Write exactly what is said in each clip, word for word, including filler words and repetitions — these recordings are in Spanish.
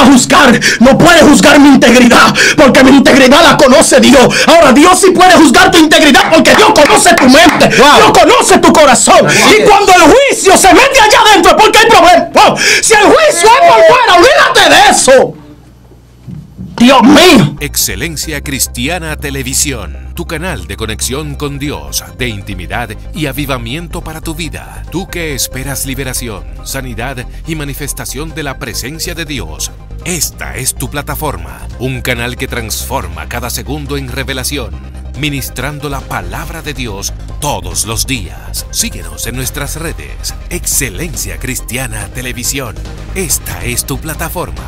a juzgar, no puede juzgar mi integridad, porque mi integridad la conoce Dios. Ahora Dios sí puede juzgar tu integridad, porque Dios conoce tu mente, wow. Dios conoce tu corazón. Así y es. Cuando el juicio se mete allá adentro es porque hay problema. Wow. Si el juicio es por fuera, olvídate de eso. Dios mío. Excelencia Cristiana Televisión, tu canal de conexión con Dios, de intimidad y avivamiento para tu vida. Tú que esperas liberación, sanidad y manifestación de la presencia de Dios. Esta es tu plataforma, un canal que transforma cada segundo en revelación, ministrando la palabra de Dios todos los días. Síguenos en nuestras redes. Excelencia Cristiana Televisión. Esta es tu plataforma.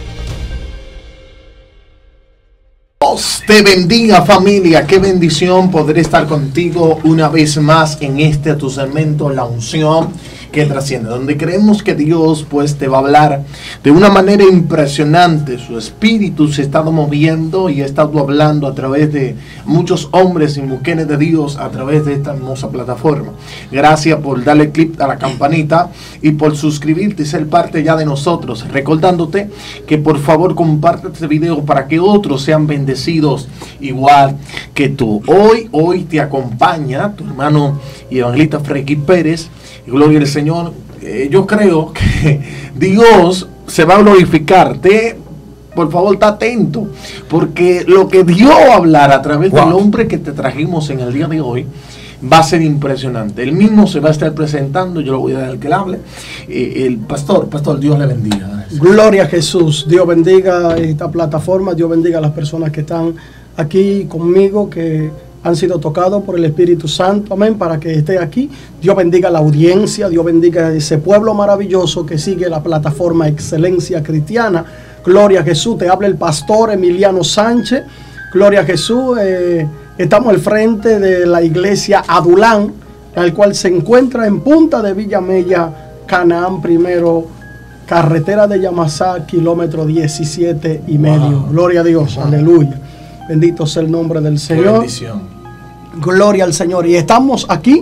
Dios te bendiga, familia. Qué bendición poder estar contigo una vez más en este tu segmento, La Unción que Trasciende, donde creemos que Dios pues te va a hablar de una manera impresionante. Su espíritu se ha estado moviendo y ha estado hablando a través de muchos hombres y mujeres de Dios a través de esta hermosa plataforma. Gracias por darle clic a la campanita y por suscribirte y ser parte ya de nosotros, recordándote que por favor comparte este video para que otros sean bendecidos igual que tú. Hoy, hoy te acompaña tu hermano y evangelista Freddy Pérez. Gloria al Señor. Eh, yo creo que Dios se va a glorificar. Te, por favor, está atento, porque lo que Dios va a hablar a través wow. del hombre que te trajimos en el día de hoy va a ser impresionante. Él mismo se va a estar presentando. Yo lo voy a dar al que le hable. Eh, el pastor, pastor, Dios le bendiga. Gloria a Jesús. Dios bendiga esta plataforma. Dios bendiga a las personas que están aquí conmigo, que han sido tocados por el Espíritu Santo, amén, para que esté aquí. Dios bendiga la audiencia, Dios bendiga a ese pueblo maravilloso que sigue la plataforma Excelencia Cristiana. Gloria a Jesús. Te habla el pastor Emiliano Sánchez. Gloria a Jesús. Eh, estamos al frente de la iglesia Adulán, el cual se encuentra en Punta de Villamella, Canaán Primero, carretera de Yamasá, kilómetro diecisiete y medio. Wow. Gloria a Dios, wow. Aleluya. Bendito sea el nombre del Señor. Qué bendición. Gloria al Señor. Y estamos aquí,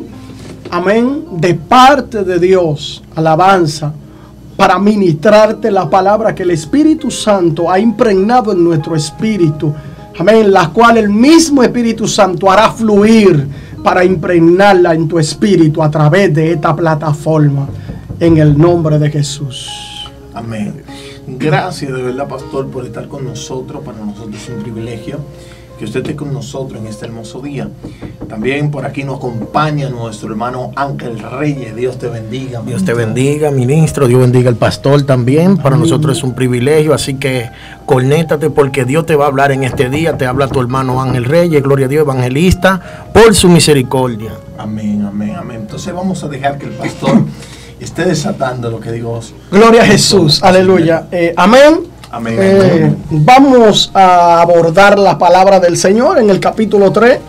amén, de parte de Dios, alabanza, para ministrarte la palabra que el Espíritu Santo ha impregnado en nuestro espíritu. Amén, la cual el mismo Espíritu Santo hará fluir para impregnarla en tu espíritu a través de esta plataforma. En el nombre de Jesús. Amén. Gracias de verdad, pastor, por estar con nosotros. Para nosotros es un privilegio que usted esté con nosotros en este hermoso día. También por aquí nos acompaña nuestro hermano Ángel Reyes. Dios te bendiga. Dios te bendiga, ministro. Dios bendiga al pastor también. Para Amén. Nosotros es un privilegio, así que conéctate porque Dios te va a hablar en este día. Te habla tu hermano Ángel Reyes, gloria a Dios, evangelista, por su misericordia. Amén, amén, amén. Entonces vamos a dejar que el pastor esté desatando lo que digo. Gloria a Jesús, aleluya. Eh, amén. Amén, eh, amén. Vamos a abordar la palabra del Señor en el capítulo tres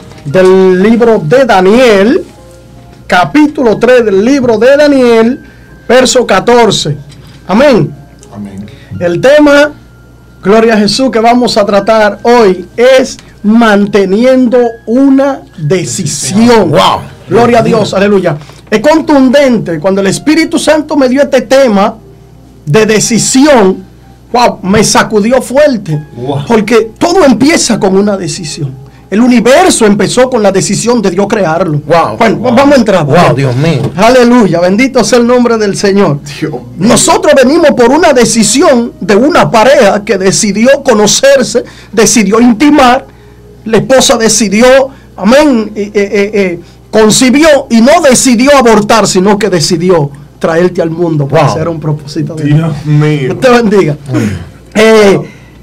del libro de Daniel. Capítulo tres del libro de Daniel, verso catorce. Amén. Amén. El tema, gloria a Jesús, que vamos a tratar hoy es manteniendo una decisión. Wow. Gloria a Dios, aleluya. Es contundente. Cuando el Espíritu Santo me dio este tema de decisión, wow, me sacudió fuerte. Wow. Porque todo empieza con una decisión. El universo empezó con la decisión de Dios crearlo. Wow, bueno, wow. vamos a entrar. Wow, Dios mío. Aleluya, bendito sea el nombre del Señor. Dios Nosotros venimos por una decisión de una pareja que decidió conocerse, decidió intimar. La esposa decidió, amén, eh, eh, eh, concibió y no decidió abortar, sino que decidió traerte al mundo para wow. hacer un propósito de Dios mío. Dios te bendiga. Eh,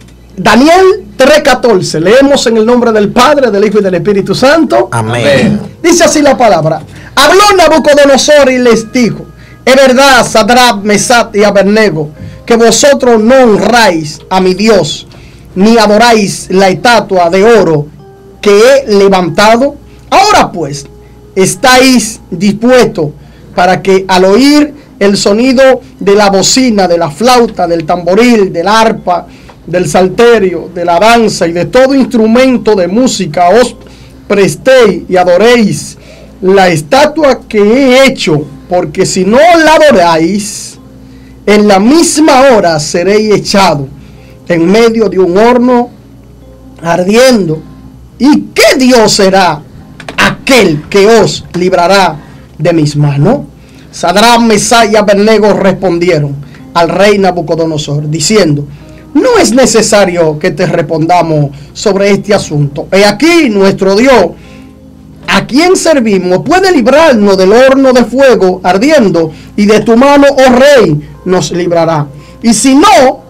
Daniel tres catorce, leemos en el nombre del Padre, del Hijo y del Espíritu Santo. Amén. Dice así la palabra. Habló Nabucodonosor y les dijo: es verdad, Sadrach, Mesach y Abednego, que vosotros no honráis a mi Dios, ni adoráis la estatua de oro que he levantado. Ahora pues, estáis dispuestos para que al oír el sonido de la bocina, de la flauta, del tamboril, del arpa, del salterio, de la danza y de todo instrumento de música, os prestéis y adoréis la estatua que he hecho, porque si no la adoráis, en la misma hora seréis echados en medio de un horno ardiendo. ¿Y qué Dios será aquel que os librará de mis manos? Sadrach, Mesach y Abednego respondieron al rey Nabucodonosor, diciendo: no es necesario que te respondamos sobre este asunto. He aquí nuestro Dios, a quien servimos, puede librarnos del horno de fuego ardiendo, y de tu mano, oh rey, nos librará. Y si no,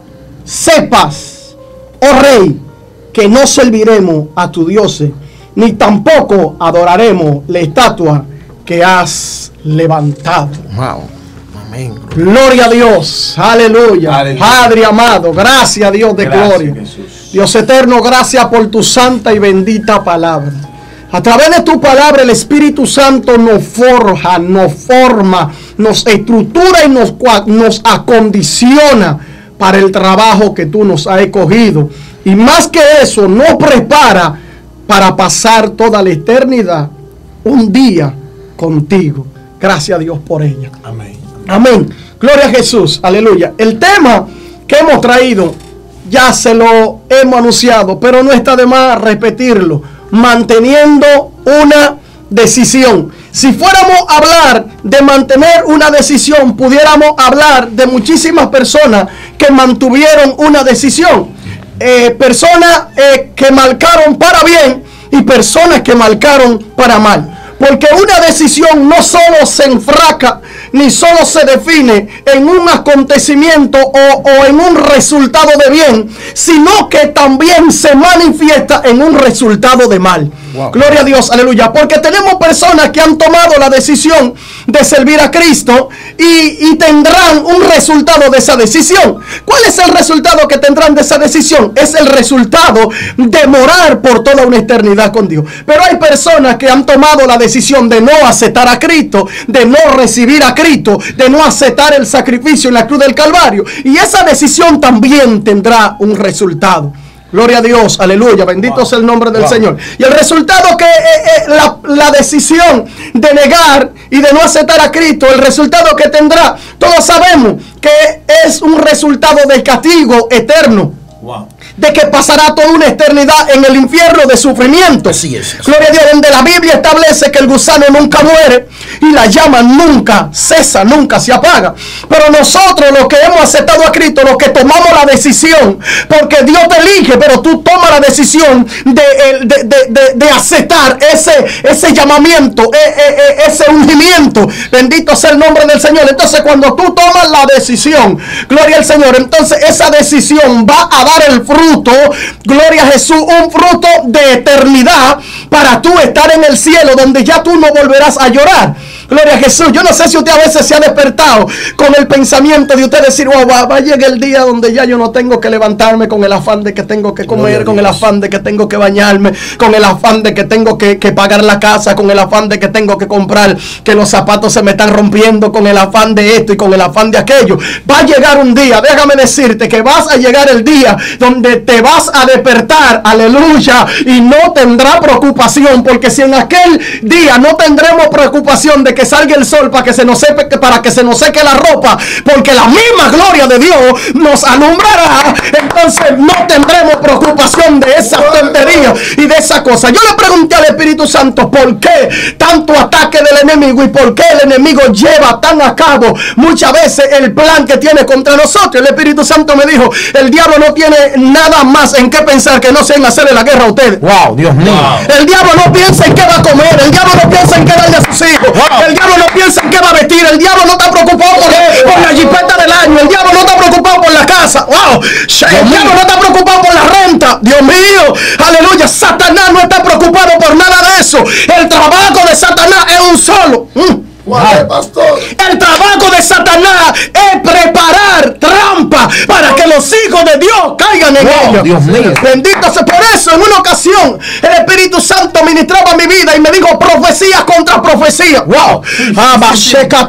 sepas, oh rey, que no serviremos a tu dioses, ni tampoco adoraremos la estatua que has levantado. Wow. Amén. Gloria a Dios. Aleluya. Aleluya. Padre amado, gracias a Dios de gracias, gloria. Jesús. Dios eterno, gracias por tu santa y bendita palabra. A través de tu palabra el Espíritu Santo nos forja, nos forma, nos estructura y nos, nos acondiciona para el trabajo que tú nos has escogido. Y más que eso, nos prepara para pasar toda la eternidad un día contigo. Gracias a Dios por ella. Amén. Amén. Gloria a Jesús. Aleluya. El tema que hemos traído ya se lo hemos anunciado, pero no está de más repetirlo. Manteniendo una decisión. Si fuéramos a hablar de mantener una decisión, pudiéramos hablar de muchísimas personas que mantuvieron una decisión. Eh, personas eh, que marcaron para bien y personas que marcaron para mal. Porque una decisión no solo se enfraca, ni solo se define en un acontecimiento o, o en un resultado de bien, sino que también se manifiesta en un resultado de mal. Wow. Gloria a Dios, aleluya. Porque tenemos personas que han tomado la decisión de servir a Cristo y, y tendrán un resultado de esa decisión. ¿Cuál es el resultado que tendrán de esa decisión? Es el resultado de morar por toda una eternidad con Dios. Pero hay personas que han tomado la decisión de no aceptar a Cristo, de no recibir a Cristo, de no aceptar el sacrificio en la cruz del Calvario. Y esa decisión también tendrá un resultado. Gloria a Dios, aleluya, bendito wow. sea el nombre del wow. Señor. Y el resultado que eh, eh, la, la decisión de negar y de no aceptar a Cristo, el resultado que tendrá, todos sabemos que es un resultado de castigo eterno. Wow. De que pasará toda una eternidad en el infierno de sufrimiento. Así es. Gloria a Dios, donde la Biblia establece que el gusano nunca muere y la llama nunca cesa, nunca se apaga. Pero nosotros, los que hemos aceptado a Cristo, los que tomamos la decisión, porque Dios te elige, pero tú tomas la decisión de, de, de, de, de aceptar ese, ese llamamiento, ese ungimiento. Bendito sea el nombre del Señor. Entonces, cuando tú tomas la decisión, gloria al Señor, entonces esa decisión va a dar el fruto. Gloria a Jesús, un fruto de eternidad para tú estar en el cielo donde ya tú no volverás a llorar. Gloria a Jesús. Yo no sé si usted a veces se ha despertado con el pensamiento de usted decir, wow, va, va a llegar el día donde ya yo no tengo que levantarme con el afán de que tengo que comer, con el afán de que tengo que bañarme, con el afán de que tengo que, que pagar la casa, con el afán de que tengo que comprar, que los zapatos se me están rompiendo, con el afán de esto y con el afán de aquello. Va a llegar un día, déjame decirte que vas a llegar el día donde te vas a despertar, aleluya, y no tendrá preocupación, porque si en aquel día no tendremos preocupación de que salga el sol para que se nos seque, para que se nos seque la ropa, porque la misma gloria de Dios nos alumbrará, entonces no tendremos preocupación de esa tontería y de esa cosa. Yo le pregunté al Espíritu Santo por qué tanto ataque del enemigo y por qué el enemigo lleva tan a cabo muchas veces el plan que tiene contra nosotros. El Espíritu Santo me dijo, el diablo no tiene nada más en qué pensar que no sea en hacerle la guerra a ustedes. Wow, Dios mío. Wow. El diablo no piensa en qué va a comer, el diablo no piensa en qué darle a sus hijos. Wow. El diablo no piensa en qué va a vestir, el diablo no está preocupado por, por la jipeta del año, el diablo no está preocupado por la casa. Wow. El diablo no está preocupado por la renta. Dios mío, aleluya. Satanás no está preocupado por nada de eso. El trabajo de Satanás es un solo. Mm. Wow, pastor. El trabajo de Satanás es preparar trampa para que los hijos de Dios caigan en wow, ellos. Dios mío. Bendito sea. Por eso en una ocasión el Espíritu Santo ministraba mi vida y me dijo profecía contra profecía. Wow. Ah, wow,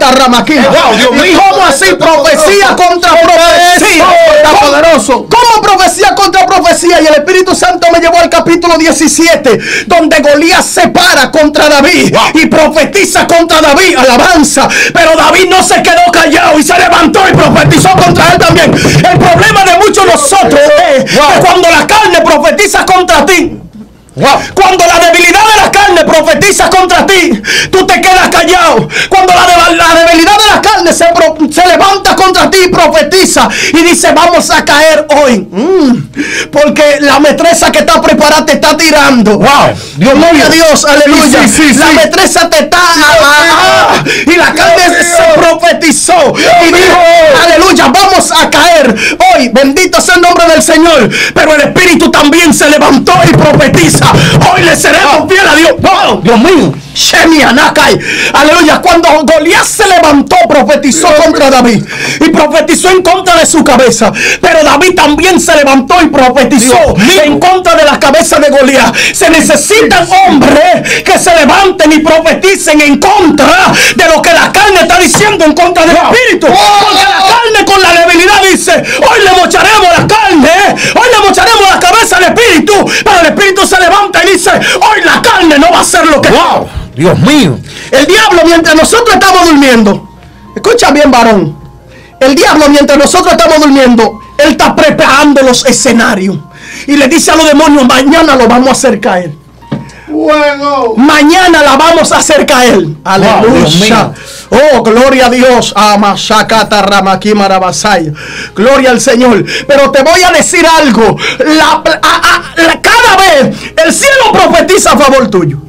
Dios mío. ¿Cómo así profecía contra profecía? Está poderoso. ¿Cómo profecía contra profecía? hacía y el Espíritu Santo me llevó al capítulo diecisiete, donde Goliat se para contra David y profetiza contra David, alabanza. Pero David no se quedó callado y se levantó y profetizó contra él también. El problema de muchos de nosotros es que cuando la carne profetiza contra ti, Wow. Cuando la debilidad de la carne profetiza contra ti, tú te quedas callado. Cuando la, de, la debilidad de la carne se, pro, se levanta contra ti y profetiza y dice vamos a caer hoy, mm, porque la metresa que está preparada te está tirando. Wow. Dios mío, a Dios, aleluya. Sí, sí, sí, la sí. metresa te está ah, ah, y la carne se profetizó Dios y dijo, aleluya, vamos a caer hoy. Bendito sea el nombre del Señor. Pero el Espíritu también se levantó y profetiza. Hoy le seremos fiel a Dios. Oh, Dios mío. Aleluya. Cuando Goliat se levantó, profetizó contra David y profetizó en contra de su cabeza. Pero David también se levantó y profetizó en contra de la cabeza de Goliat. Se necesitan hombres que se levanten y profeticen en contra de lo que la carne está diciendo en contra del Espíritu. Porque la carne con la debilidad dice: hoy le mocharemos la carne, hoy le mocharemos la cabeza al Espíritu. Pero el Espíritu se levanta y dice: hoy la carne no va a ser lo que... Wow. Dios mío. El diablo, mientras nosotros estamos durmiendo, escucha bien, varón, el diablo mientras nosotros estamos durmiendo, él está preparando los escenarios y le dice a los demonios: mañana lo vamos a hacer caer. Bueno. Mañana la vamos a hacer caer. Aleluya. Wow, oh, gloria a Dios. Gloria al Señor. Pero te voy a decir algo. La, a, a, la, cada vez el cielo profetiza a favor tuyo.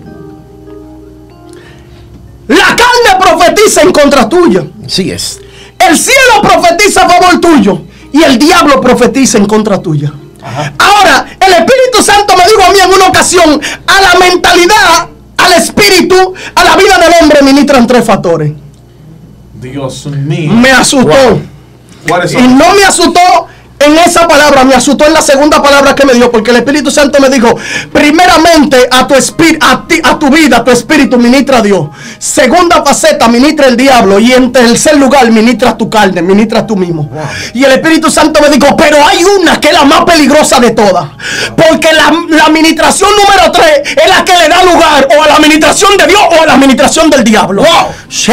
La carne profetiza en contra tuya. Sí es. El cielo profetiza a favor tuyo y el diablo profetiza en contra tuya. Ajá. Ahora, el Espíritu Santo me dijo a mí en una ocasión: a la mentalidad, al espíritu, a la vida del hombre ministran tres factores. Dios mío. Me asustó. Wow. Y no me asustó en esa palabra, me asustó en la segunda palabra que me dio, porque el Espíritu Santo me dijo: primeramente a tu espíritu, a ti, a tu vida, tu espíritu ministra a Dios. Segunda faceta, ministra el diablo. Y en tercer lugar, ministra tu carne, ministra tú mismo. Wow. Y el Espíritu Santo me dijo: pero hay una que es la más peligrosa de todas, porque la, la administración número tres es la que le da lugar o a la administración de Dios o a la administración del diablo. Wow.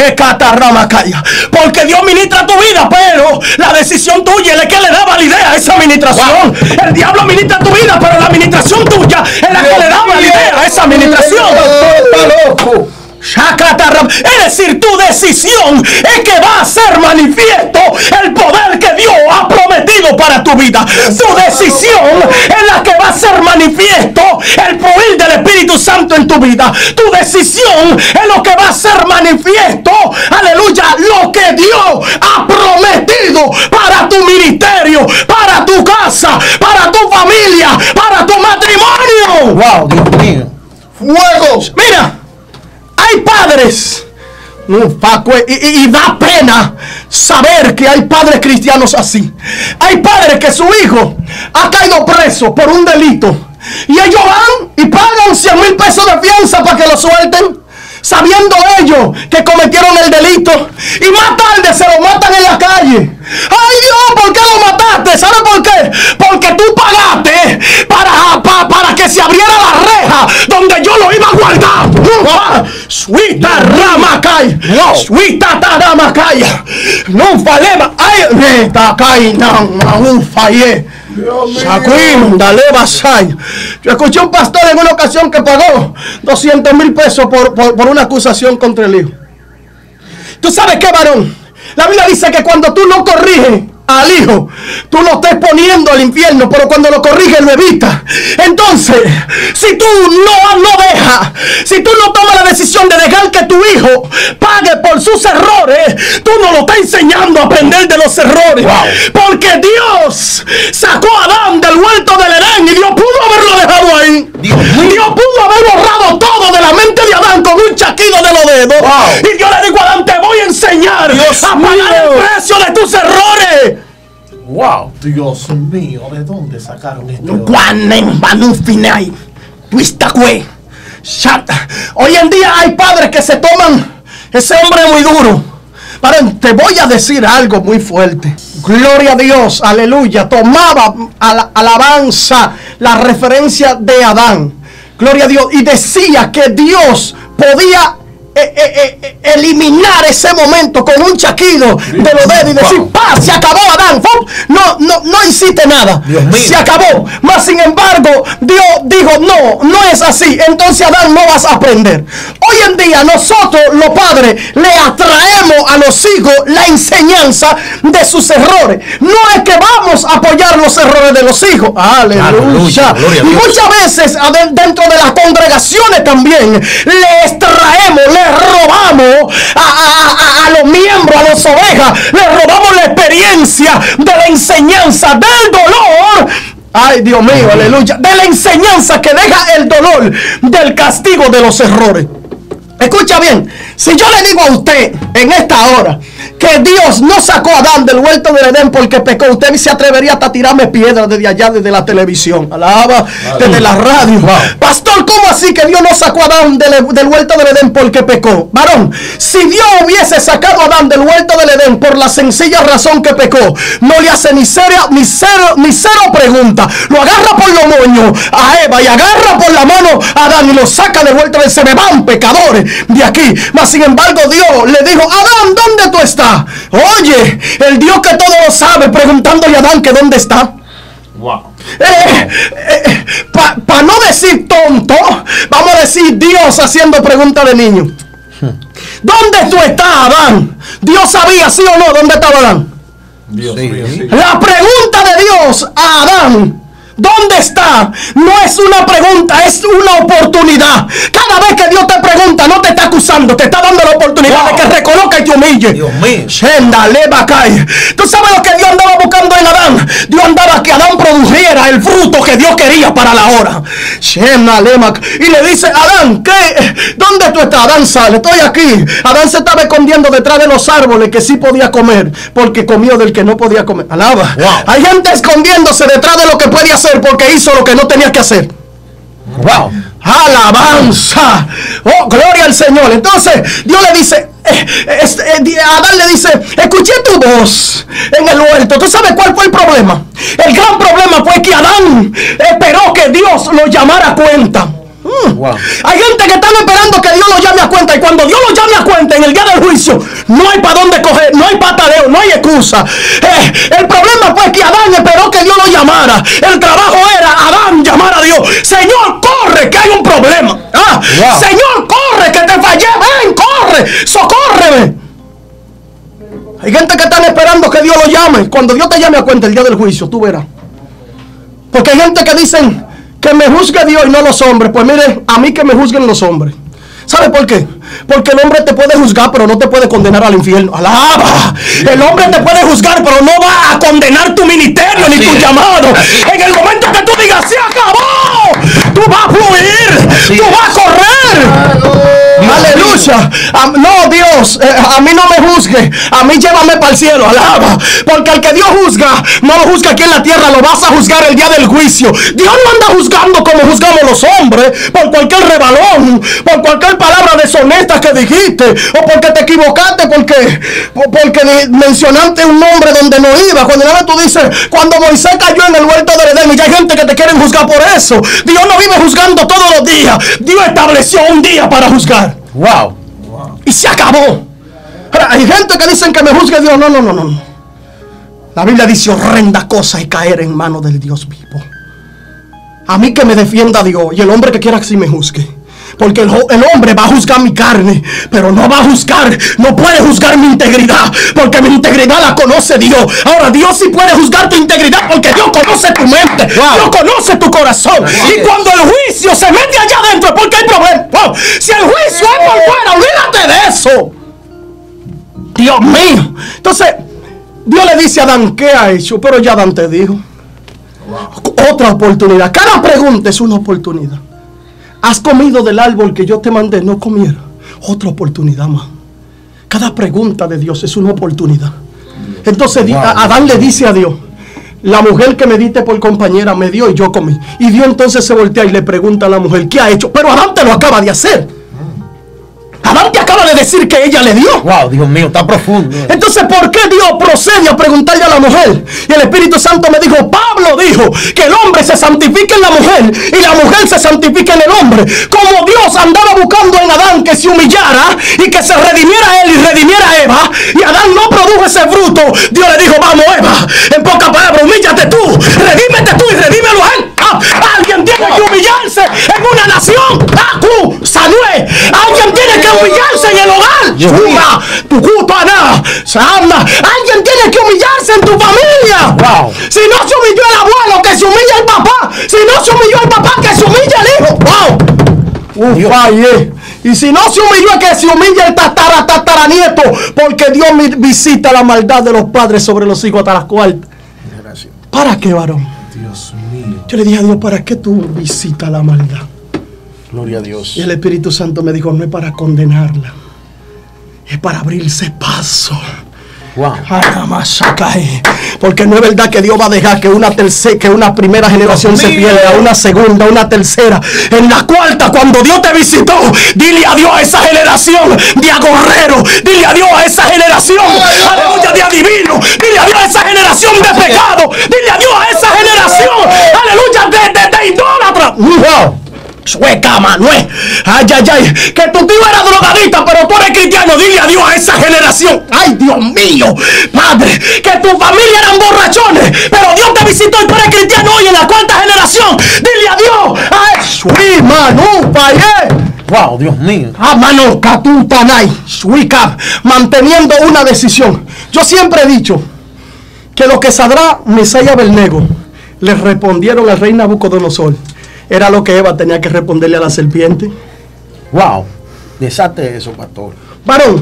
Porque Dios ministra tu vida, pero la decisión tuya es la que le da validez a esa administración. Wow. El diablo ministra tu vida, pero la administración tuya es la que le da validez a esa administración. Está loco. Es decir, tu decisión es que va a ser manifiesto el poder que Dios ha prometido para tu vida. Tu decisión es la que va a ser manifiesto el poder del Espíritu Santo en tu vida. Tu decisión es lo que va a ser manifiesto, aleluya, lo que Dios ha prometido para tu ministerio, para tu casa, para tu familia, para tu matrimonio. Wow, Dios mío. Fuegos. Mira. Hay padres, y, y, y da pena saber que hay padres cristianos así. Hay padres que su hijo ha caído preso por un delito y ellos van y pagan cien mil pesos de fianza para que lo suelten, sabiendo ellos que cometieron el delito, y más tarde se lo matan en la calle. ¡Ay Dios! ¿Por qué lo mataste? ¿Sabes por qué? Porque tú pagaste para, para, para que se abriera la reja donde yo lo iba a guardar. Suita ramacay, suita taramacaya, no falema, ay, me tacay, no, no, fallé. Yo escuché un pastor en una ocasión que pagó doscientos mil pesos por, por, por una acusación contra el hijo. ¿Tú sabes qué, varón? La Biblia dice que cuando tú no corriges al hijo, tú lo estás poniendo al infierno, pero cuando lo corriges lo evitas. Entonces, si tú no, no dejas, si tú no tomas la decisión de dejar que tu hijo pague por sus errores, tú no lo estás enseñando a aprender de los errores. Wow. Porque Dios sacó a Adán del huerto del Edén y Dios pudo haberlo dejado ahí. Dios, Dios pudo haber borrado todo de la mente de Adán con un chaquido de los dedos. Wow. Y Dios le dijo a Adán: te voy a enseñar Dios a pagar mío. el precio de tus errores. Wow, Dios mío, ¿de dónde sacaron esto? Hoy en día hay padres que se toman ese hombre muy duro. Pero te voy a decir algo muy fuerte. Gloria a Dios, aleluya. Tomaba a la alabanza la referencia de Adán. Gloria a Dios. Y decía que Dios podía Eh, eh, eh, eliminar ese momento con un chaquido de los dedos y decir, ¡paz! Se acabó, Adán. No, no, no hiciste nada. Se acabó. Mas sin embargo, Dios dijo, no, no es así. Entonces, Adán, no vas a aprender. Hoy en día nosotros, los padres, le atraemos a los hijos la enseñanza de sus errores. No es que vamos a apoyar los errores de los hijos. Aleluya. Y muchas veces dentro de las congregaciones también les traemos, les robamos a, a, a, a los miembros, a las ovejas, les robamos la experiencia de la enseñanza del dolor. Ay, Dios mío, aleluya. De la enseñanza que deja el dolor del castigo de los errores. Escucha bien, si yo le digo a usted en esta hora que Dios no sacó a Adán del huerto del Edén porque pecó, usted se atrevería hasta tirarme piedras desde allá, desde la televisión, alaba, desde la radio. Wow. Pastor, ¿cómo así que Dios no sacó a Adán del, del huerto del Edén porque pecó? Varón, si Dios hubiese sacado a Adán del huerto del Edén por la sencilla razón que pecó, no le hace ni cero, ni cero, ni cero pregunta. Lo agarra por los moños a Eva y agarra por la mano a Adán y lo saca del huerto del Edén. Se me van pecadores de aquí. Mas sin embargo Dios le dijo, Adán, ¿dónde tú estás? Oye, el Dios que todo lo sabe, preguntándole a Adán que dónde está. Wow. Eh, eh, Para pa no decir tonto, vamos a decir Dios haciendo preguntas de niño. ¿Dónde tú estás, Adán? Dios sabía, sí o no, dónde estaba Adán. Dios, sí, sí. La pregunta de Dios a Adán, ¿dónde está? No es una pregunta, es una oportunidad. Cada vez que Dios te pregunta, no te está acusando, te está dando la oportunidad wow. de que reconozca y te humille. Dios mío. ¿Tú sabes lo que Dios andaba buscando en Adán? Dios andaba que Adán produjera el fruto que Dios quería para la hora. Y le dice, Adán, ¿qué? ¿Dónde tú estás? Adán sale, estoy aquí. Adán se estaba escondiendo detrás de los árboles que sí podía comer, porque comió del que no podía comer. Alaba. Wow. Hay gente escondiéndose detrás de lo que puede hacer porque hizo lo que no tenía que hacer. Wow. Alabanza. Oh, gloria al Señor. Entonces Dios le dice, eh, eh, Adán le dice, escuché tu voz en el huerto. ¿Tú sabes cuál fue el problema? El gran problema fue que Adán esperó que Dios lo llamara a cuenta. Wow. Hay gente que están esperando que Dios lo llame a cuenta, y cuando Dios lo llame a cuenta en el día del juicio, no hay para dónde coger, no hay pataleo, no hay excusa. Eh, el problema fue que Adán esperó que Dios lo llamara. El trabajo era Adán llamar a Dios. Señor, corre, que hay un problema. Ah, wow. Señor, corre, que te fallé. Ven, corre, socórreme. Hay gente que están esperando que Dios lo llame. Cuando Dios te llame a cuenta el día del juicio, tú verás. Porque hay gente que dicen que me juzgue Dios y no los hombres. Pues mire, a mí que me juzguen los hombres. ¿Sabe por qué? Porque el hombre te puede juzgar, pero no te puede condenar al infierno. ¡Alaba! El hombre te puede juzgar, pero no va a condenar tu ministerio Así ni tu es. llamado. En el momento que tú digas, ¡se acabó!, tú vas a fluir, Así tú es. vas a correr. Aleluya. No, Dios, eh, a mí no me juzgue, a mí llévame para el cielo. Alaba. Porque al que Dios juzga, no lo juzga aquí en la tierra, lo vas a juzgar el día del juicio. Dios no anda juzgando como juzgamos los hombres, por cualquier rebalón, por cualquier palabra deshonesta que dijiste, o porque te equivocaste, porque, porque mencionaste un nombre donde no iba. Cuando tú dices, cuando Moisés cayó en el huerto del Edén, y hay gente que te quiere juzgar por eso. Dios no vive juzgando todos los días. Dios estableció un día para juzgar. Wow. wow. Y se acabó. Ahora, hay gente que dicen que me juzgue Dios. No, no, no, no. La Biblia dice horrenda cosa y caer en manos del Dios vivo. A mí que me defienda Dios, y el hombre que quiera que sí me juzgue. Porque el, el hombre va a juzgar mi carne, pero no va a juzgar, no puede juzgar mi integridad, porque mi integridad la conoce Dios. Ahora Dios sí puede juzgar tu integridad, porque Dios conoce tu mente, wow. Dios conoce tu corazón. Wow. Y cuando el juicio se mete allá adentro, porque hay problema. Wow. Si el juicio es por fuera, olvídate de eso. Dios mío. Entonces Dios le dice a Adán, ¿qué ha hecho? Pero ya Adán te dijo. Wow. Otra oportunidad. Cada pregunta es una oportunidad. ¿Has comido del árbol que yo te mandé? No comiera. Otra oportunidad más. Cada pregunta de Dios es una oportunidad. Entonces wow. Adán le dice a Dios, la mujer que me diste por compañera me dio y yo comí. Y Dios entonces se voltea y le pregunta a la mujer, ¿qué ha hecho? Pero Adán te lo acaba de hacer. Adán Adán te acaba de decir que ella le dio. Wow, Dios mío, está profundo. Entonces, ¿por qué Dios procede a preguntarle a la mujer? Y el Espíritu Santo me dijo, Pablo dijo que el hombre se santifica en la mujer y la mujer se santifica en el hombre. Como Dios andaba buscando en Adán que se humillara y que se redimiera a él y redimiera a Eva, y Adán no produjo ese fruto, Dios le dijo, vamos Eva, en pocas palabras, humíllate tú, redímete tú y redímelo a él. Ah, alguien tiene que humillarse en una nación. Aku, Sanué. Alguien tiene que humillarse en el hogar. Suma, tu culto a nada. Sana. Alguien tiene que humillarse en tu familia. Wow. Si no se humilló el abuelo, que se humilla el papá. Si no se humilló el papá, que se humilla el hijo. Wow. Uf, fallé. Y si no se humilló, que se humilla el tatara, tataranieto. Porque Dios visita la maldad de los padres sobre los hijos hasta las cuartas. ¿Para qué, varón? Dios mío. Yo le dije a Dios, ¿para qué tú visitas la maldad? Gloria a Dios. Y el Espíritu Santo me dijo, no es para condenarla, es para abrirse paso. Wow. Porque no es verdad que Dios va a dejar que una tercera, que una primera generación se pierda, una segunda, una tercera. En la cuarta, cuando Dios te visitó, dile adiós a esa generación de agorreros, dile adiós a esa generación, aleluya, de adivino, dile adiós a esa generación de pecado, dile adiós a esa generación, aleluya, de, de, de idólatra. Wow. Sueca, Manuel. Ay, ay, ay. Que tu tío era drogadita, pero tú eres cristiano. Dile adiós a esa generación. Ay, Dios mío. Padre, que tu familia eran borrachones, pero Dios te visitó y tú eres cristiano hoy en la cuarta generación. Dile adiós. Ay, sui, Manu, paye. Wow, Dios mío. Ah, mano, catutanay. Suica. Manteniendo una decisión. Yo siempre he dicho que lo que Sadrach, Mesach y Abednego le respondieron al rey Nabucodonosor era lo que Eva tenía que responderle a la serpiente. Wow. Desate eso, pastor. Varón,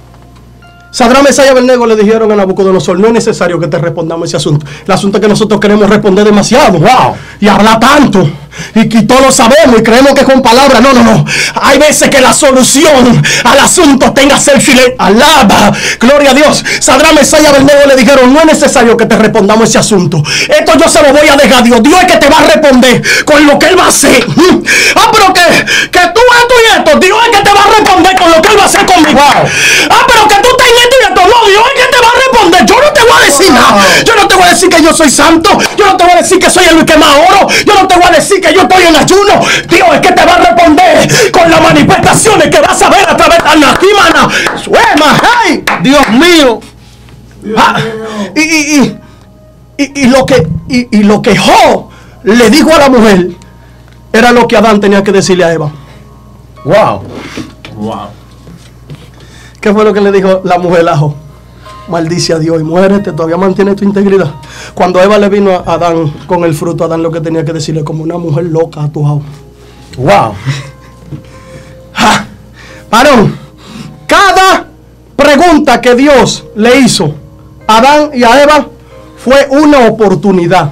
Sadrach, Mesach y Abednego le dijeron a Nabucodonosor, no es necesario que te respondamos ese asunto. El asunto es que nosotros queremos responder demasiado. Wow. Y hablar tanto. Y que todos sabemos y creemos que con palabras. No, no, no. Hay veces que la solución al asunto tenga que ser silencio. Alaba. Gloria a Dios. Sadrach, Mesach y Abednego le dijeron, no es necesario que te respondamos ese asunto. Esto yo se lo voy a dejar a Dios. Dios es que te va a responder con lo que Él va a hacer. Ah, pero que, que tú esto y esto. Dios es que te va a responder con lo que Él va a hacer conmigo. Wow. Ah, pero que tú tengas esto y esto. No, Dios es que te va a responder. Yo no te voy a decir wow. nada. Yo no te voy a decir que yo soy santo. Yo no te voy a decir que soy el que más oro. Yo no te voy a decir que yo estoy en ayuno. Dios es que te va a responder con las manifestaciones que vas a ver a través de la Kimana. Suema, hey, Dios mío. Dios ah, mío. y, y, y, y lo que y, y lo que Job le dijo a la mujer era lo que Adán tenía que decirle a Eva. Wow. Wow. ¿Qué fue lo que le dijo la mujer a Job? Maldice a Dios y muérete, todavía mantiene tu integridad. Cuando Eva le vino a Adán con el fruto, Adán lo que tenía que decirle como una mujer loca a tu Job. Wow. Ja. Varón, cada pregunta que Dios le hizo a Adán y a Eva fue una oportunidad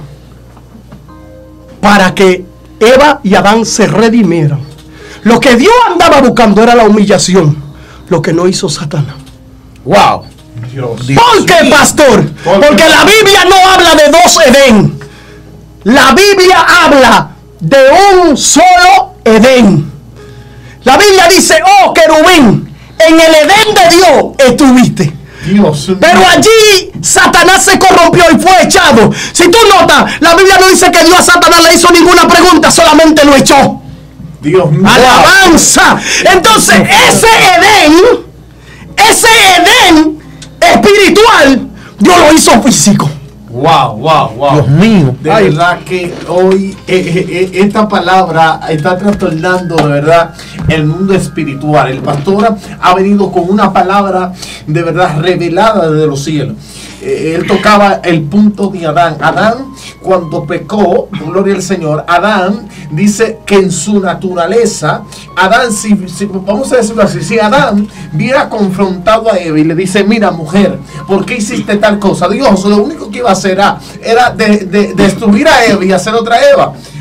para que Eva y Adán se redimieran. Lo que Dios andaba buscando era la humillación, lo que no hizo Satanás. Wow. Dios. ¿Por qué, pastor? Porque la Biblia no habla de dos Edén. La Biblia habla de un solo Edén. La Biblia dice, oh querubín, en el Edén de Dios estuviste. Dios mío. Pero allí Satanás se corrompió y fue echado. Si tú notas, la Biblia no dice que Dios a Satanás le hizo ninguna pregunta, solamente lo echó. Dios mío. Alabanza. Entonces ese Edén, ese Edén espiritual, Dios lo hizo físico. Wow, wow, wow. Dios mío. De Ay. verdad que hoy eh, eh, eh, esta palabra está trastornando de verdad el mundo espiritual. El pastor ha venido con una palabra de verdad revelada desde los cielos. Eh, él tocaba el punto de Adán. Adán, cuando pecó, gloria al Señor, Adán dice que en su naturaleza, Adán, si, si vamos a decirlo así, si Adán viera confrontado a Eva y le dice, mira mujer, ¿por qué hiciste tal cosa? Dios lo único que iba a hacer era, era de, de, destruir a Eva y hacer otra Eva.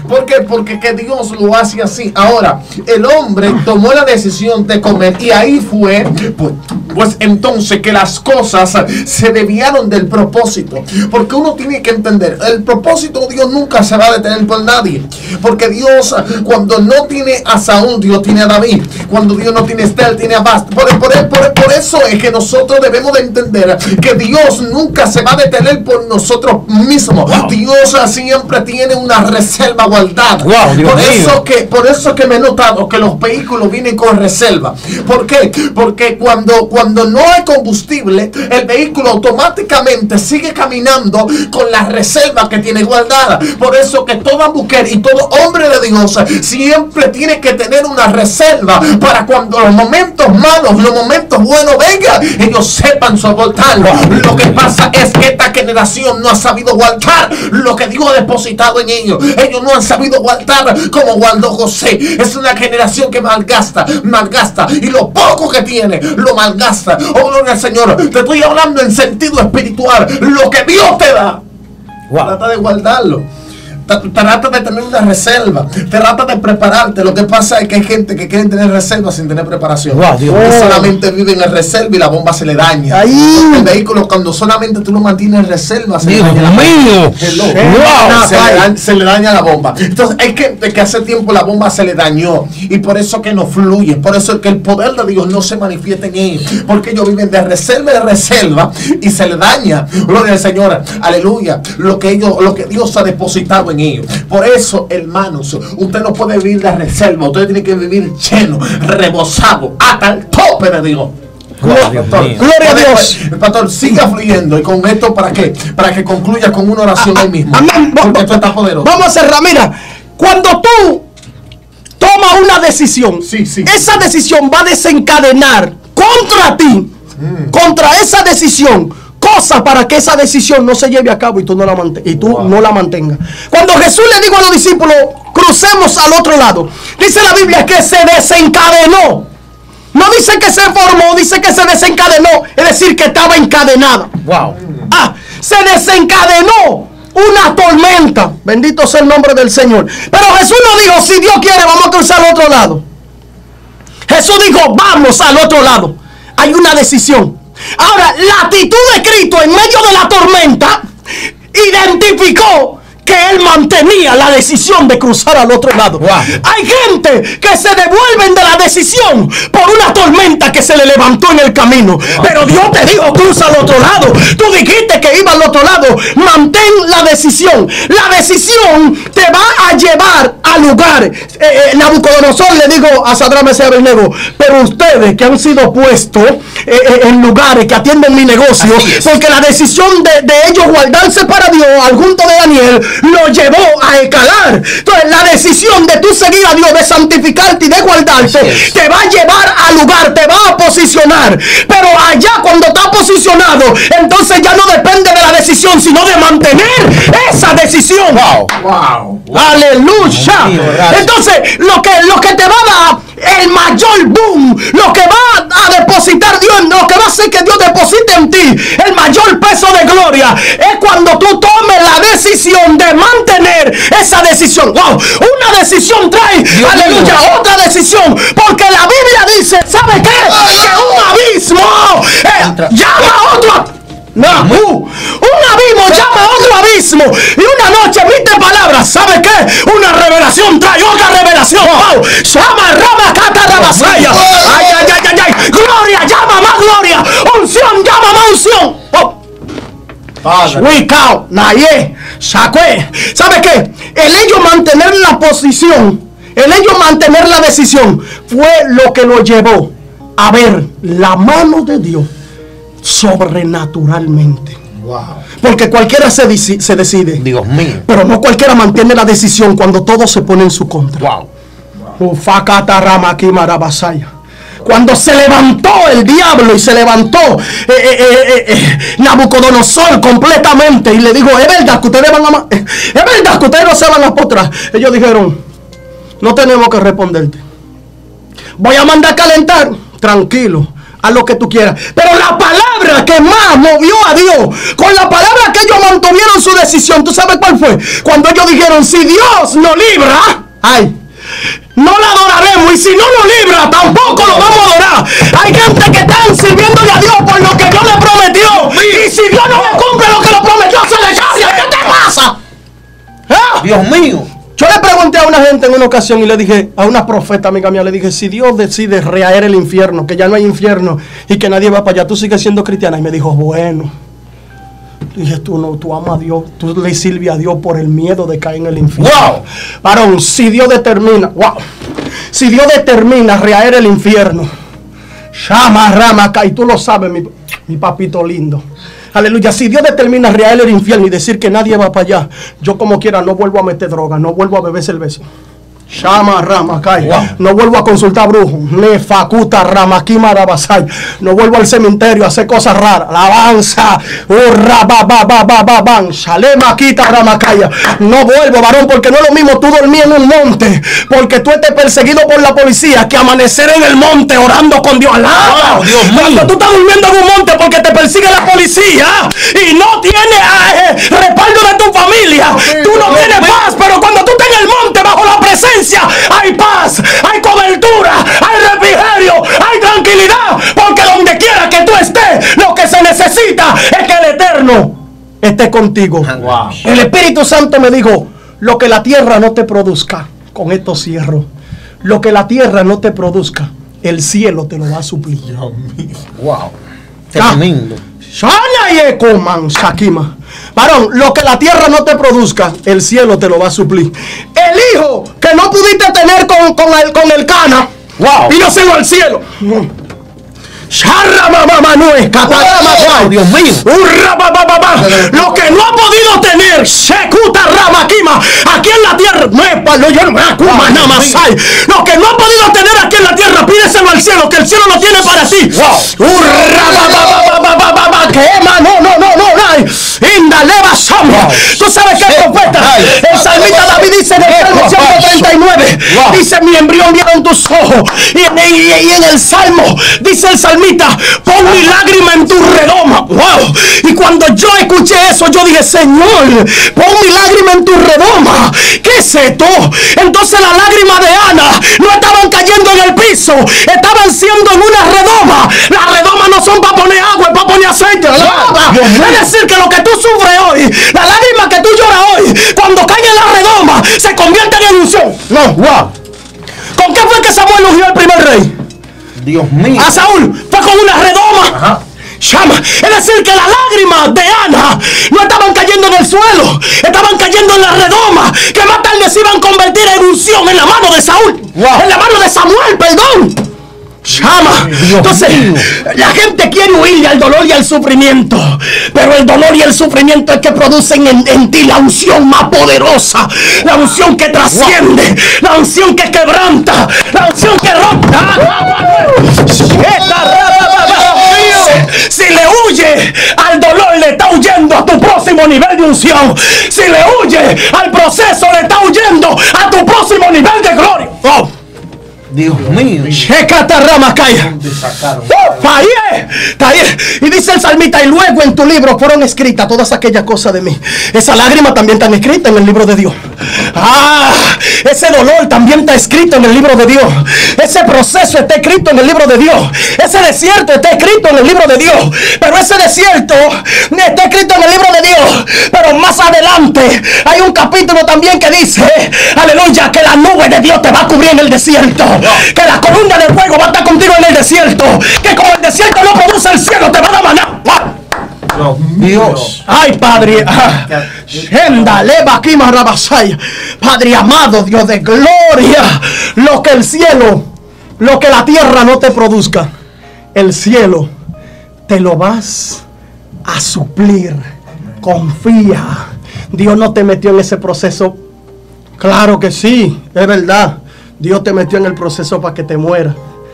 ¿Por qué? Porque que Dios lo hace así. Ahora, el hombre tomó la decisión de comer y ahí fue, pues, pues entonces que las cosas se desviaron del propósito. Porque uno tiene que entender, el propósito de Dios nunca se va a detener por nadie. Porque Dios, cuando no tiene a Saúl, Dios tiene a David. Cuando Dios no tiene a Estel, tiene a Bast. Por, por, por, por eso es que nosotros debemos de entender que Dios nunca se va a detener por nosotros mismos. Wow. Dios siempre tiene una reserva guardada. Wow, Dios por eso mío. que por eso que me he notado que los vehículos vienen con reserva. ¿Por qué? Porque cuando, cuando no hay combustible, el vehículo automáticamente sigue caminando con la reserva que tiene guardada. Por eso que toda mujer y todo hombre de Dios siempre tiene que tener una reserva para cuando los momentos malos, los momentos buenos vengan, ellos sepan soportarlo. Lo que pasa es que esta generación no ha sabido guardar lo que Dios ha depositado en ellos. Ellos no han sabido guardar como guardó José. Es una generación que malgasta, malgasta, y lo poco que tiene lo malgasta. Oh, gloria al Señor. Te estoy hablando en sentido espiritual. Lo que Dios te da, wow. Trata de guardarlo. Trata de tener una reserva, trata de prepararte. Lo que pasa es que hay gente que quiere tener reserva sin tener preparación. Wow, Dios. Que solamente viven en reserva y la bomba se le daña. El vehículo, cuando solamente tú lo mantienes en reserva, se, Dios le, daña mío. Wow. se, le daña, se le daña la bomba. Entonces hay gente que hace tiempo la bomba se le dañó y por eso que no fluye. Por eso es que el poder de Dios no se manifiesta en ellos, porque ellos viven de reserva en reserva y se le daña. Gloria al Señor, aleluya, lo que ellos, lo que Dios ha depositado en ellos. Por eso, hermanos, usted no puede vivir de reserva, usted tiene que vivir lleno, rebosado, hasta el tope de Dios. Gloria, Gloria a Dios. El pastor siga fluyendo y con esto para que para que concluya con una oración ahí mismo. Amén. Porque esto está poderoso. Vamos a cerrar. Mira, cuando tú tomas una decisión, sí, sí. esa decisión va a desencadenar contra ti, mm. contra esa decisión, cosas para que esa decisión no se lleve a cabo y tú no la mantengas. Y tú wow. no la mantengas. Cuando Jesús le dijo a los discípulos, crucemos al otro lado, dice la Biblia que se desencadenó. No dice que se formó, dice que se desencadenó. Es decir, que estaba encadenada. Wow. Ah, se desencadenó una tormenta. Bendito sea el nombre del Señor. Pero Jesús no dijo, si Dios quiere, vamos a cruzar al otro lado. Jesús dijo, vamos al otro lado. Hay una decisión. Ahora, la actitud de Cristo en medio de la tormenta identificó que él mantenía la decisión de cruzar al otro lado. Wow. Hay gente que se devuelven de la decisión por una tormenta que se le levantó en el camino. Wow. Pero Dios te dijo, cruza al otro lado. Tú dijiste que iba al otro lado. Mantén la decisión. La decisión te va a llevar a lugares. Eh, eh, Nabucodonosor le dijo a Sadrach, Mesach y Abednego, pero ustedes que han sido puestos eh, eh, en lugares que atienden mi negocio, porque la decisión de, de ellos guardarse para Dios al junto de Daniel lo llevó a escalar. Entonces la decisión de tú seguir a Dios, de santificarte y de guardarte, te va a llevar al lugar, te va a posicionar. Pero allá cuando estás posicionado, entonces ya no depende de la decisión, sino de mantener esa decisión. Wow, wow, wow. Aleluya. Entonces lo que, lo que te va a dar el mayor boom, lo que va a depositar Dios, lo que va a hacer que Dios deposite en ti el mayor peso de gloria, es cuando tú tomes la decisión de mantener esa decisión. Wow, una decisión trae, Dios aleluya, mío. Otra decisión, porque la Biblia dice, ¿sabe qué? Que un abismo eh, llama a otro. No, uh, un abismo llama a otro abismo. Y una noche viste palabras. ¿Sabe qué? Una revelación trae otra revelación. Wow. Llama Rama Cata Rabasaya. Ay, ay, ay, ay, ay. Gloria llama más gloria. Unción llama más unción. Oh. Wicao, Naye, Sacue. ¿Sabe qué? El ello mantener la posición, el ello mantener la decisión, fue lo que lo llevó a ver la mano de Dios sobrenaturalmente. Wow. Porque cualquiera se, se decide. Dios mío. Pero no cualquiera mantiene la decisión cuando todo se pone en su contra. Wow. Wow. Cuando se levantó el diablo y se levantó eh, eh, eh, eh, Nabucodonosor completamente y le dijo, es verdad que ustedes van a es verdad que ustedes no se van a potrar. Ellos dijeron, no tenemos que responderte. Voy a mandar a calentar. Tranquilo. a lo que tú quieras. Pero la palabra que más movió a Dios, con la palabra que ellos mantuvieron su decisión, ¿tú sabes cuál fue? Cuando ellos dijeron, si Dios nos libra, ay, no la adoraremos, y si no nos libra, tampoco lo vamos a adorar. Hay gente que están sirviéndole a Dios por lo que Dios le prometió, y si Dios no le cumple lo que le prometió, se le cambia. ¿Qué te pasa? ¿Ah? Dios mío. Yo le pregunté a una gente en una ocasión y le dije, a una profeta amiga mía, le dije, si Dios decide reaer el infierno, que ya no hay infierno y que nadie va para allá, ¿tú sigues siendo cristiana? Y me dijo, bueno. Dije, tú no, tú amas a Dios, tú le sirves a Dios por el miedo de caer en el infierno. Wow. Varón, si Dios determina, wow, si Dios determina reaer el infierno, llama rama acá, y tú lo sabes, mi, mi papito lindo. Aleluya, si Dios determina real el infierno y decir que nadie va para allá, yo como quiera no vuelvo a meter droga, no vuelvo a beber cerveza. Shama rama kai. Wow. No vuelvo a consultar brujos. Me facuta rama kimarabasai. No vuelvo al cementerio a hacer cosas raras. Alabanza. Urra ba ba ba ba ba ban. Shalema quita ramakaya. No vuelvo, varón, porque no es lo mismo tú dormir en un monte, porque tú estés perseguido por la policía, que amanecer en el monte orando con Dios. Alaba. Wow, Dios mío. Cuando tú estás durmiendo en un monte porque te persigue la policía y no tienes eh, respaldo de tu familia, okay, tú no tienes paz, pero cuando tú estás en el monte bajo la presencia, hay paz, hay cobertura, hay refrigerio, hay tranquilidad, porque donde quiera que tú estés, lo que se necesita es que el Eterno esté contigo. Wow. El Espíritu Santo me dijo, lo que la tierra no te produzca, con esto cierro, lo que la tierra no te produzca, el cielo te lo va a suplir. Wow, tremendo. Varón, lo que la tierra no te produzca, el cielo te lo va a suplir. El hijo que no pudiste tener con, con, el, con el cana, wow, y no se va al cielo. Wow, Dios mío. Lo que no ha podido tener Shekuta Ramakima aquí en la tierra, no es para lo yo no me acuma nada más hay. Lo que no ha podido tener aquí en la tierra, pídeselo al cielo, que el cielo lo tiene para ti. Quema, no, no, no, no, no. Indaleva Sombra. Tú sabes que el profeta, el salmista David dice en el Salmo ciento treinta y nueve, dice, mi embrión vieron tus ojos. Y en, y, y en el Salmo dice el salmista, pon mi lágrima en tu redoma. Wow. Y cuando yo escuché eso, yo dije, Señor, pon mi lágrima en tu redoma. ¿Qué es esto? Entonces las lágrimas de Ana no estaban cayendo en el piso, estaban siendo en una redoma. Las redomas no son para poner agua, es para poner aceite. Es decir, que lo que tú sufres hoy, la lágrima que tú lloras hoy, cuando caen en la redoma, se convierten en unción. No, wow. ¿Con qué fue que Samuel ungió al primer rey? Dios mío. A Saúl fue con una redoma. Ajá. Llama. Es decir, que las lágrimas de Ana no estaban cayendo en el suelo, estaban cayendo en la redoma, que más tarde se iban a convertir en unción en la mano de Saúl, wow, en la mano de Samuel, perdón. Llama. Entonces, la gente quiere huir al dolor y al sufrimiento, pero el dolor y el sufrimiento es que producen en, en ti la unción más poderosa, la unción que trasciende, la unción que quebranta, la unción que rompe. Si le huye al dolor, le está huyendo a tu próximo nivel de unción. Si le huye al proceso, le está huyendo a tu próximo nivel de gloria. Oh. Dios mío. Y dice el salmista, y luego en tu libro fueron escritas todas aquellas cosas de mí. Esa lágrima también está escrita en el libro de Dios. Ah, ese dolor también está escrito en el libro de Dios. Ese proceso está escrito en el libro de Dios. Ese desierto está escrito en el libro de Dios. Pero ese desierto está escrito en el libro de Dios. Pero más adelante hay un capítulo también que dice, aleluya, que la nube de Dios te va a cubrir en el desierto. Que la columna de fuego va a estar contigo en el desierto. Que como el desierto no produce el cielo, te va a dar maná. Dios. Ay, Padre. Padre amado, Dios de gloria. Lo que el cielo, lo que la tierra no te produzca, el cielo te lo vas a suplir. Confía. Dios no te metió en ese proceso. Claro que sí, es verdad. Dios te metió en el proceso para que te mueras.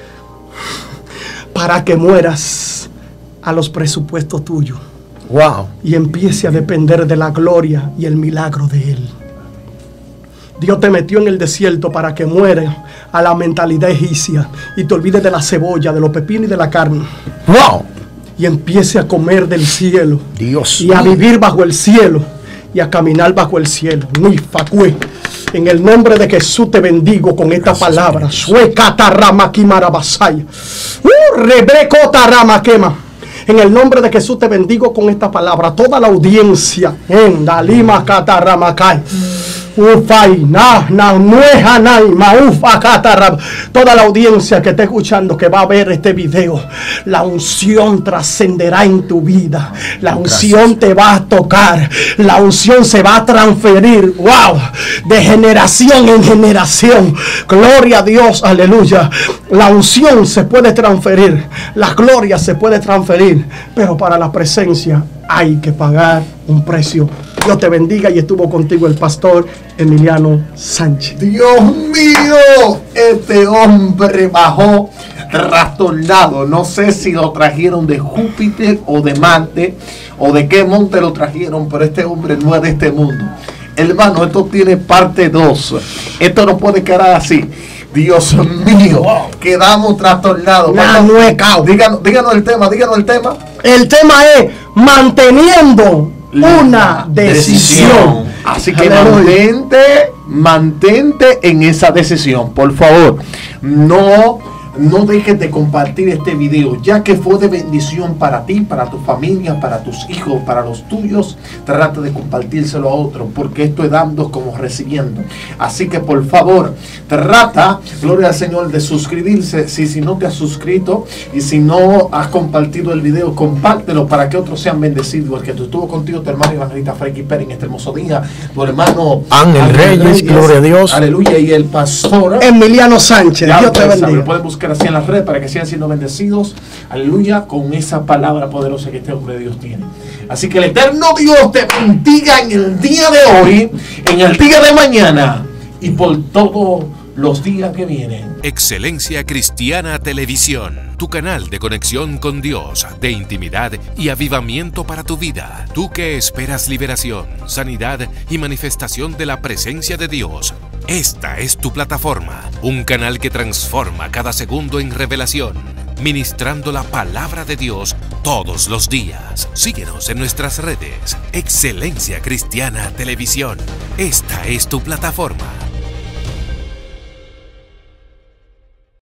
Para que mueras a los presupuestos tuyos. Wow. Y empiece a depender de la gloria y el milagro de Él. Dios te metió en el desierto para que mueras a la mentalidad egipcia y te olvides de la cebolla, de los pepinos y de la carne. Wow. Y empiece a comer del cielo. Dios. Y a vivir bajo el cielo. Y a caminar bajo el cielo. Muy facue. En el nombre de Jesús te bendigo con esta Gracias, palabra. Suecatarama kimarabasaya. Uh, Rebreco tarama quema. En el nombre de Jesús te bendigo con esta palabra. Toda la audiencia. En Dalima Cataramakai. Ufay, na, na, nueja, naima, ufa, catarra. Toda la audiencia que esté escuchando, que va a ver este video, la unción trascenderá en tu vida. La unción te va a tocar. La unción se va a transferir. Wow, de generación en generación. Gloria a Dios, aleluya. La unción se puede transferir. La gloria se puede transferir. Pero para la presencia hay que pagar un precio. Dios te bendiga, y estuvo contigo el pastor Emiliano Sánchez. Dios mío, este hombre bajó trastornado. No sé si lo trajeron de Júpiter o de Marte o de qué monte lo trajeron, pero este hombre no es de este mundo. Hermano, esto tiene parte dos. Esto no puede quedar así. Dios mío, quedamos trastornados. Nah, no es cao. Díganos, díganos el tema, díganos el tema. El tema es manteniendo una decisión. Así que Aleluya. mantente, mantente en esa decisión, por favor. No, no dejes de compartir este video, ya que fue de bendición para ti, para tu familia, para tus hijos, para los tuyos. Trata de compartírselo a otros, porque esto es dando como recibiendo. Así que por favor, trata, gloria al Señor, de suscribirse. Si, si no te has suscrito y si no has compartido el video, compártelo para que otros sean bendecidos. El que estuvo contigo, tu hermano evangelista Frankie Pérez, en este hermoso día, tu hermano Ángel Reyes, gloria a Dios. Aleluya, y el pastor Emiliano Sánchez. ya Dios te ustedes saben, bendiga. lo pueden buscar así en las redes para que sigan siendo bendecidos. Aleluya, con esa palabra poderosa que este hombre de Dios tiene. Así que el eterno Dios te bendiga en el día de hoy, en el día de mañana y por todos los días que vienen. Excelencia Cristiana Televisión, tu canal de conexión con Dios, de intimidad y avivamiento para tu vida. Tú que esperas liberación, sanidad y manifestación de la presencia de Dios. Esta es tu plataforma, un canal que transforma cada segundo en revelación, ministrando la palabra de Dios todos los días. Síguenos en nuestras redes. Excelencia Cristiana Televisión. Esta es tu plataforma.